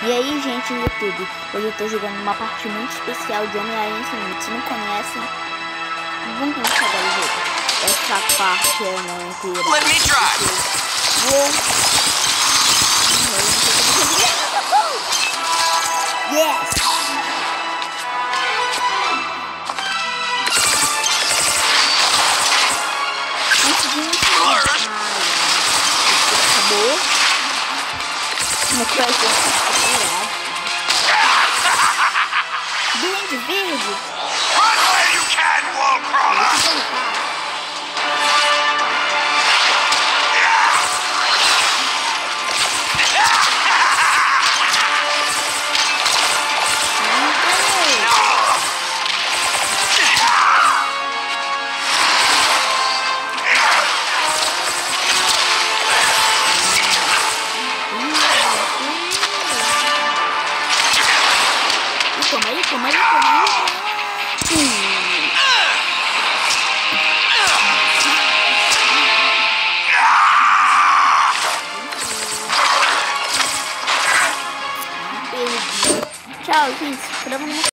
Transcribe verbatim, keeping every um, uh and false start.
E aí, gente do YouTube, hoje eu tô jogando uma parte muito especial de Homem-Aranha Infinito. Se não conhecem, vamos começar agora o jogo. Essa parte é não inteira. Let me try. Vou... Yes! Conseguimos. Acabou. Uma coisa. Duende verde. Run where you can, wall crawler. Toma aí, toma aí, toma aí. Perdi. Tchau, gente. Se inscreva no